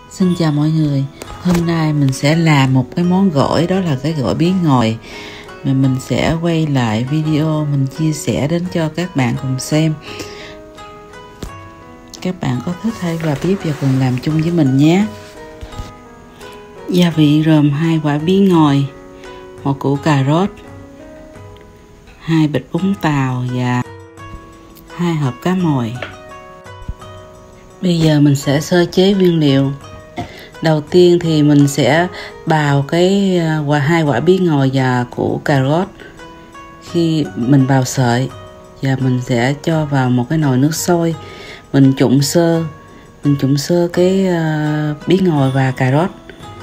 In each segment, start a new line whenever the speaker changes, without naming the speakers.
Xin chào mọi người. Hôm nay mình sẽ làm một cái món gỏi, đó là cái gỏi bí ngòi. Mà mình sẽ quay lại video, mình chia sẻ đến cho các bạn cùng xem. Các bạn có thích hay vào bếp và cùng làm chung với mình nhé. Gia vị gồm 2 quả bí ngòi, 1 củ cà rốt, 2 bịch bún tàu và 2 hộp cá mòi. Bây giờ mình sẽ sơ chế nguyên liệu. Đầu tiên thì mình sẽ bào cái 2 quả bí ngòi và củ cà rốt. Khi mình bào sợi và mình sẽ cho vào một cái nồi nước sôi. Mình trụng sơ cái bí ngòi và cà rốt.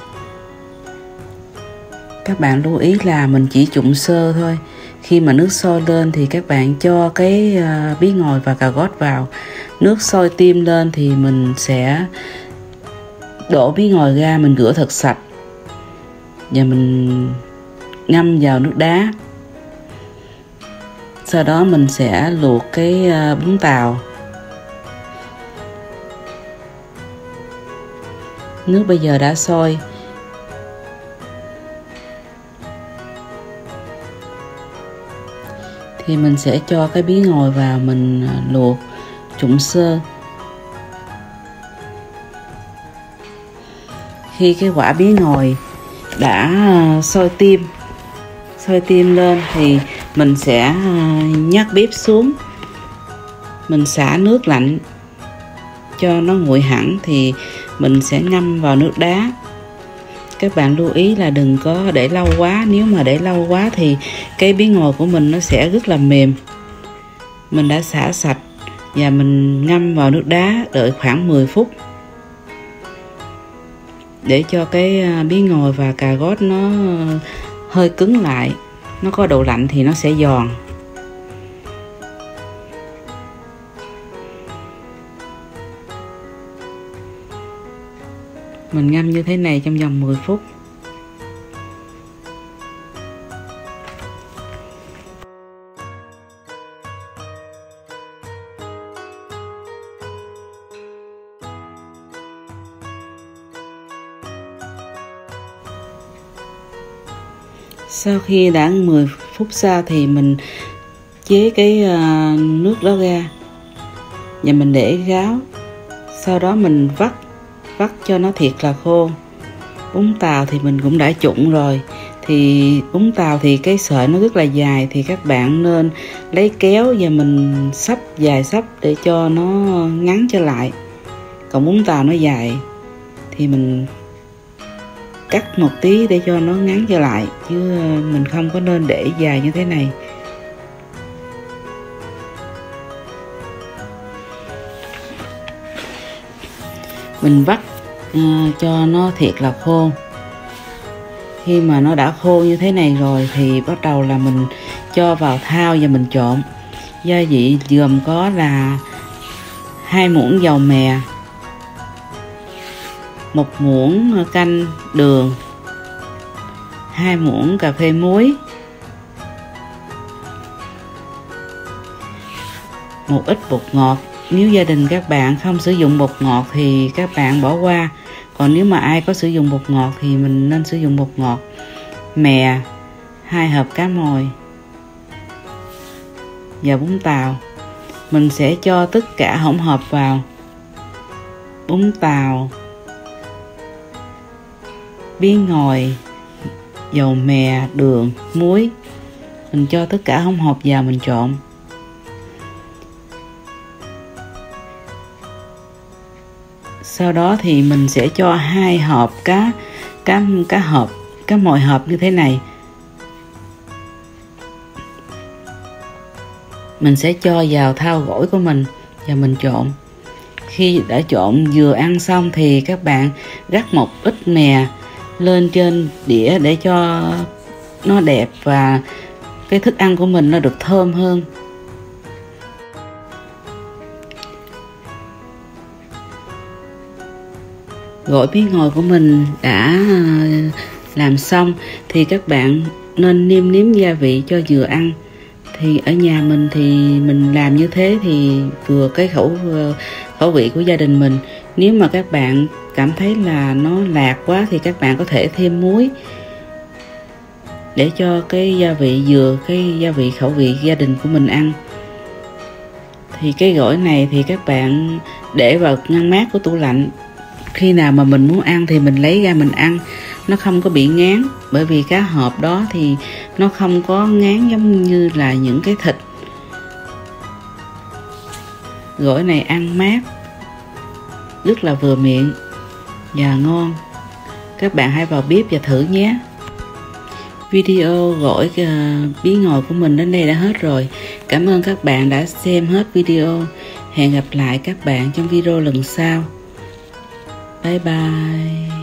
Các bạn lưu ý là mình chỉ trụng sơ thôi. Khi mà nước sôi lên thì các bạn cho cái bí ngòi và cà rốt vào. Nước sôi tim lên thì mình sẽ đổ bí ngòi ra, mình rửa thật sạch và mình ngâm vào nước đá. Sau đó mình sẽ luộc cái bún tàu. Nước bây giờ đã sôi. Thì mình sẽ cho cái bí ngòi vào, mình luộc trụng sơ. Khi cái quả bí ngòi đã sôi tim lên thì mình sẽ nhấc bếp xuống, mình xả nước lạnh cho nó nguội hẳn thì mình sẽ ngâm vào nước đá. Các bạn lưu ý là đừng có để lâu quá, nếu mà để lâu quá thì cái bí ngòi của mình nó sẽ rất là mềm. Mình đã xả sạch và mình ngâm vào nước đá, đợi khoảng 10 phút để cho cái bí ngòi và cà rốt nó hơi cứng lại, nó có độ lạnh thì nó sẽ giòn. Mình ngâm như thế này trong vòng 10 phút. Sau khi đã 10 phút sau thì mình chế cái nước đó ra và mình để ráo. Sau đó mình vắt cho nó thiệt là khô. Bún tàu thì mình cũng đã trụng rồi. Thì bún tàu thì cái sợi nó rất là dài, thì các bạn nên lấy kéo và mình xấp dài xấp để cho nó ngắn trở lại. Còn bún tàu nó dài thì mình cắt một tí để cho nó ngắn trở lại, chứ mình không có nên để dài như thế này. Mình vắt cho nó thiệt là khô. Khi mà nó đã khô như thế này rồi thì bắt đầu là mình cho vào thao và mình trộn. Gia vị gồm có là 2 muỗng dầu mè, 1 muỗng canh đường, 2 muỗng cà phê muối, 1 ít bột ngọt. Nếu gia đình các bạn không sử dụng bột ngọt thì các bạn bỏ qua. Còn nếu mà ai có sử dụng bột ngọt thì mình nên sử dụng bột ngọt. Mè, 2 hộp cá mòi và bún tàu. Mình sẽ cho tất cả hỗn hợp vào. Bún tàu, bí ngòi, dầu mè, đường, muối. Mình cho tất cả hỗn hợp vào, mình trộn. Sau đó thì mình sẽ cho 2 hộp cá mòi hộp như thế này. Mình sẽ cho vào thao gỏi của mình và mình trộn. Khi đã trộn vừa ăn xong thì các bạn rắc một ít mè lên trên đĩa để cho nó đẹp và cái thức ăn của mình nó được thơm hơn. Gỏi bí ngòi của mình đã làm xong thì các bạn nên nêm nếm gia vị cho vừa ăn. Thì ở nhà mình thì mình làm như thế thì vừa cái khẩu vị của gia đình mình. Nếu mà các bạn cảm thấy là nó lạc quá thì các bạn có thể thêm muối để cho cái gia vị vừa cái gia vị khẩu vị gia đình của mình ăn. Thì cái gỏi này thì các bạn để vào ngăn mát của tủ lạnh, khi nào mà mình muốn ăn thì mình lấy ra mình ăn, nó không có bị ngán, bởi vì cá hộp đó thì nó không có ngán giống như là những cái thịt. Gỏi này ăn mát rất là vừa miệng và ngon. Các bạn hãy vào bếp và thử nhé. Video gỏi bí ngòi của mình đến đây đã hết rồi. Cảm ơn các bạn đã xem hết video. Hẹn gặp lại các bạn trong video lần sau. Bye bye.